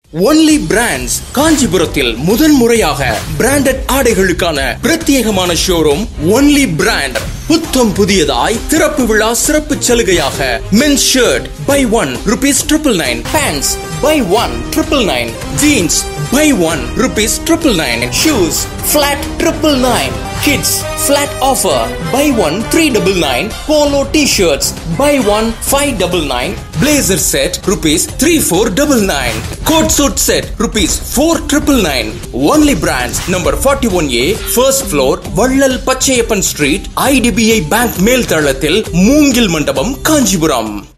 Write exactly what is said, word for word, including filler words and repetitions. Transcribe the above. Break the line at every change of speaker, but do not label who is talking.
Only brands காஞ்சிபுரத்தில் முதன் முறையாக பிராண்டட் ஆடைகளுக்கான பிரத்யேகமான ஷோரூம் Only brand புத்தம் புதியதாய் திறப்பு விழா சிறப்பு சலுகையாக men's shirt buy one rupees triple nine, pants buy one triple nine, jeans buy one rupees triple nine, shoes flat triple nine, kids flat offer buy one three double nine, polo t-shirts buy one five double nine, blazer set rupees three four double nine, coat suit set rupees four triple nine. Only brands number forty-one A, first floor, Vallal Pachayappan Street, I D B I Bank மேல் தளத்தில் மூங்கில் மண்டபம் காஞ்சிபுரம்.